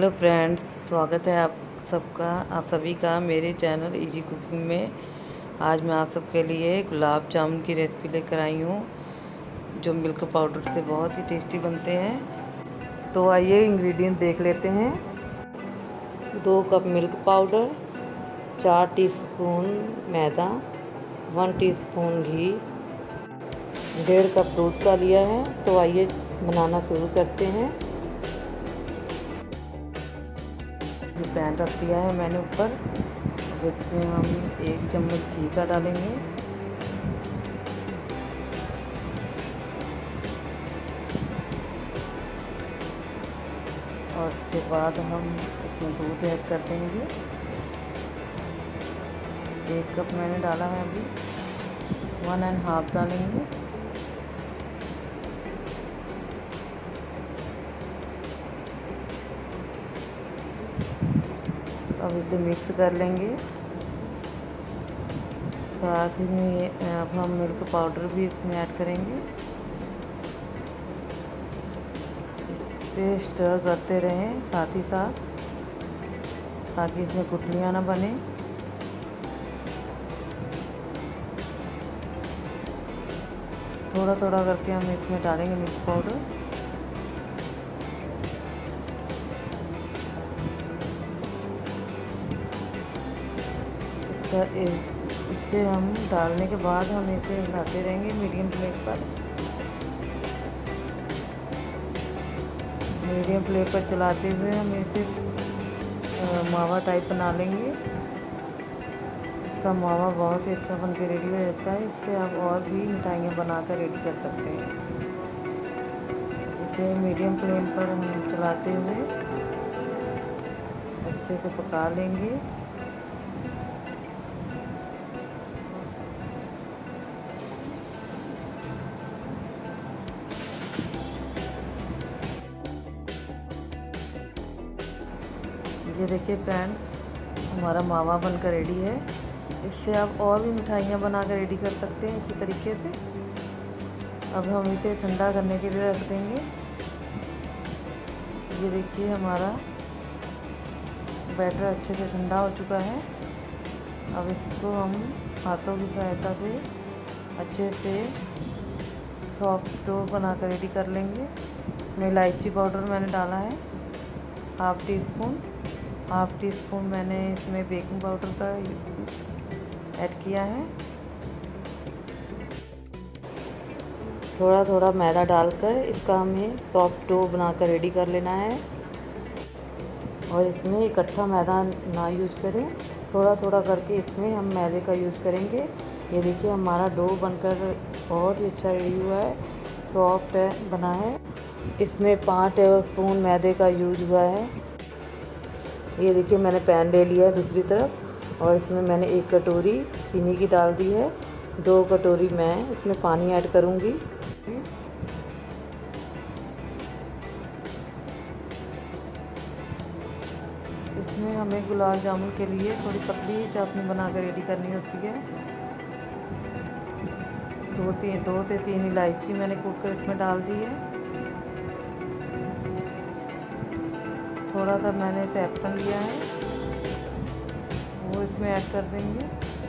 Hello friends, स्वागत है आप सभी का मेरे चैनल इजी कुकिंग में। आज मैं आप सबके लिए गुलाब जामुन की रेसिपी लेकर आई हूँ, जो मिल्क पाउडर से बहुत ही टेस्टी बनते हैं। तो आइए इंग्रेडिएंट देख लेते हैं। 2 कप मिल्क पाउडर, 4 टीस्पून मैदा, 1 टीस्पून घी, 1.5 कप दूध का लिया है। तो आइए बनाना शुरू करते हैं। जो पैन रख दिया है मैंने ऊपर, इसमें हम 1 चम्मच घी का डालेंगे। और उसके बाद हम इसमें दूध ऐड कर देंगे। 1 कप मैंने डाला है, अभी 1.5 डालेंगे। अब इसे मिक्स कर लेंगे। साथ ही में अब हम मिल्क पाउडर भी इसमें ऐड करेंगे। इसे स्टर करते रहें साथ ही साथ, ताकि इसमें गुठलियाँ ना बने। थोड़ा थोड़ा करके हम इसमें डालेंगे मिल्क पाउडर। इससे हम डालने के बाद हम इसे हिलाते रहेंगे मीडियम फ्लेम पर। मीडियम फ्लेम पर चलाते हुए हम इसे मावा टाइप बना लेंगे। इसका मावा बहुत ही अच्छा बन के रेडी हो जाता है। इससे आप और भी मिठाइयाँ बनाकर रेडी कर सकते हैं। इसे मीडियम फ्लेम पर हम चलाते हुए अच्छे से पका लेंगे। ये देखिए फ्रेंड्स, हमारा मावा बनकर रेडी है। इससे आप और भी मिठाइयाँ बनाकर रेडी कर सकते हैं इसी तरीके से। अब हम इसे ठंडा करने के लिए रख देंगे। ये देखिए हमारा बैटर अच्छे से ठंडा हो चुका है। अब इसको हम हाथों की सहायता से अच्छे से सॉफ्ट डो बनाकर रेडी कर लेंगे। इसमें इलायची पाउडर मैंने डाला है हाफ टी स्पून मैंने इसमें बेकिंग पाउडर का ऐड किया है। थोड़ा थोड़ा मैदा डालकर इसका हमें सॉफ्ट डो बनाकर रेडी कर लेना है। और इसमें इकट्ठा मैदा ना यूज करें, थोड़ा थोड़ा करके इसमें हम मैदे का यूज करेंगे। ये देखिए हमारा डो बनकर बहुत ही अच्छा रेडी हुआ है, सॉफ्ट बना है। इसमें 5 टेबलस्पून मैदे का यूज हुआ है। ये देखिए मैंने पैन ले लिया है दूसरी तरफ, और इसमें मैंने 1 कटोरी चीनी की डाल दी है। 2 कटोरी मैं इसमें पानी ऐड करूँगी। इसमें हमें गुलाब जामुन के लिए थोड़ी पतली चाशनी बनाकर रेडी करनी होती है। 2 से 3 इलायची मैंने कूट कर इसमें डाल दी है। थोड़ा सा मैंने सैफरन लिया है, वो इसमें ऐड कर देंगे।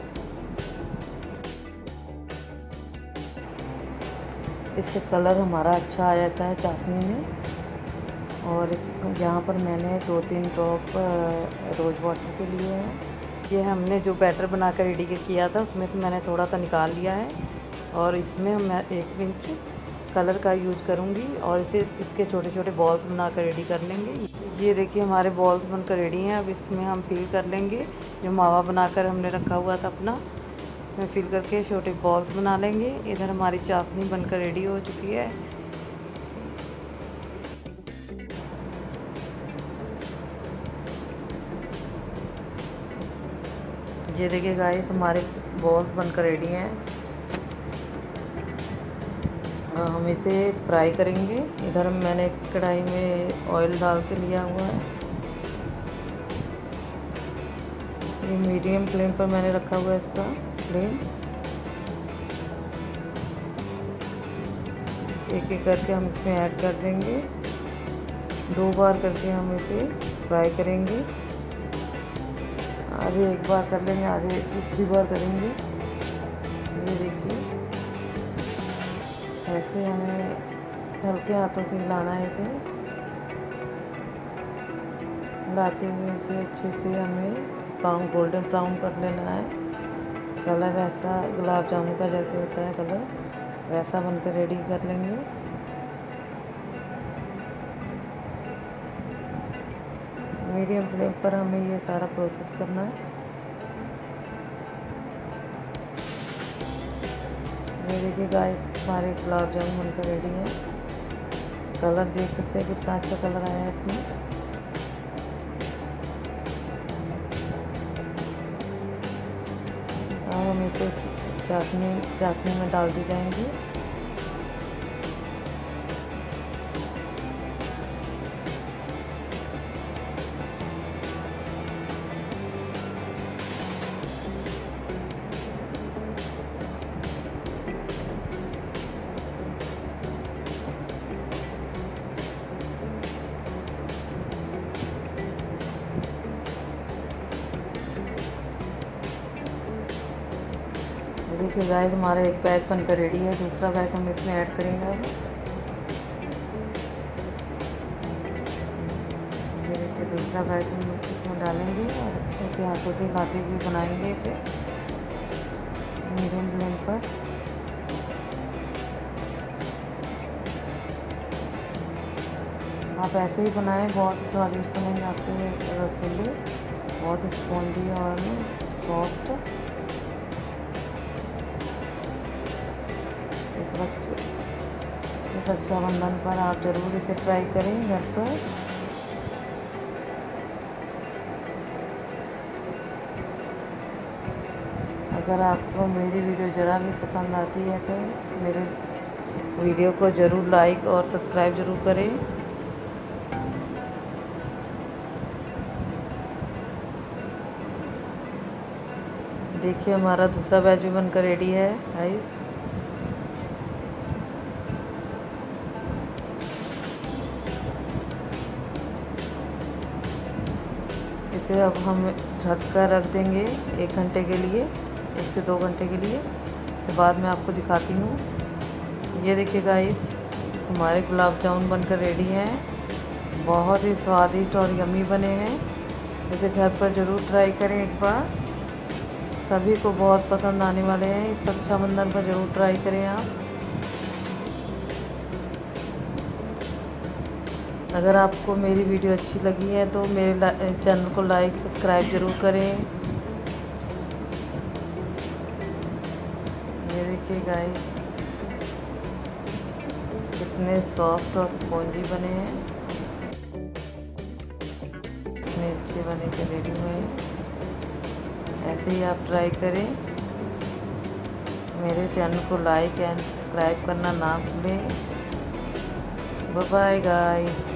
इससे कलर हमारा अच्छा आ जाता है चाशनी में। और यहाँ पर मैंने 2-3 ड्रॉप रोज़ वाटर के लिए है। ये हमने जो बैटर बनाकर रेडी किया था उसमें से मैंने थोड़ा सा निकाल लिया है, और इसमें मैं 1 पिंच कलर का यूज करूँगी। और इसके छोटे छोटे बॉल्स बनाकर रेडी कर लेंगे। ये देखिए हमारे बॉल्स बनकर रेडी हैं। अब इसमें हम फिल कर लेंगे जो मावा बनाकर हमने रखा हुआ था अपना, इसमें फिल करके छोटे बॉल्स बना लेंगे। इधर हमारी चाशनी बनकर रेडी हो चुकी है। ये देखिए गाइस, हमारे बॉल्स बनकर रेडी हैं। हम इसे फ्राई करेंगे। इधर मैंने कढ़ाई में ऑयल डाल के लिया हुआ है। ये मीडियम फ्लेम पर मैंने रखा हुआ है इसका फ्लेम। एक एक करके हम इसमें ऐड कर देंगे। 2 बार करके हम इसे फ्राई करेंगे। आधे एक बार कर लेंगे, आधे दूसरी बार करेंगे। ये देखिए, ऐसे हमें हल्के हाथों से हिलाना है। इसे हिलाते हुए इसे अच्छे से हमें ब्राउन, गोल्डन ब्राउन कर लेना है। कलर ऐसा गुलाब जामुन का जैसे होता है कलर, वैसा बनकर रेडी कर लेंगे। मीडियम फ्लेम पर हमें ये सारा प्रोसेस करना है। ये देखिए गाइस, हमारे गुलाब जामुन बनकर रेडी है। कलर देख सकते हैं कितना अच्छा कलर आया है इसमें। अब हम इसे चाशनी में डाल दी जाएंगी। देखिए गाइस, हमारा एक बैच बनकर रेडी है। दूसरा बैच हम इसमें ऐड करेंगे। अब ये देखिए, दूसरा बैच हम इसमें डालेंगे और इसके हाथों से हिलाते हुए बनाएंगे इसे मीडियम फ्लेम पर। आप ऐसे ही बनाएं, बहुत स्वादिष्ट बनेंगे आपके रसगुल्ले, बहुत स्पॉन्जी और सॉफ्ट। इस रक्षाबंधन पर आप ज़रूर इसे ट्राई करें घर पर। अगर आपको मेरी वीडियो ज़रा भी पसंद आती है तो मेरे वीडियो को ज़रूर लाइक और सब्सक्राइब ज़रूर करें। देखिए, हमारा दूसरा बैच भी बनकर रेडी है गाइस। इसे अब हम ढक कर रख देंगे 1 घंटे के लिए, 1 से 2 घंटे के लिए। तो बाद में आपको दिखाती हूँ। ये देखिए गाइस, हमारे गुलाब जामुन बनकर रेडी हैं। बहुत ही स्वादिष्ट और यम्मी बने हैं। इसे घर पर ज़रूर ट्राई करें एक बार, सभी को बहुत पसंद आने वाले हैं। इस रक्षाबंधन पर ज़रूर ट्राई करें आप। अगर आपको मेरी वीडियो अच्छी लगी है तो मेरे चैनल को लाइक सब्सक्राइब ज़रूर करें। ये देखिए गाइस, कितने सॉफ्ट और स्पॉन्जी बने हैं, कितने अच्छे बने के रेडी हुए हैं। ऐसे ही आप ट्राई करें। मेरे चैनल को लाइक एंड सब्सक्राइब करना ना भूलें। Bye bye guys.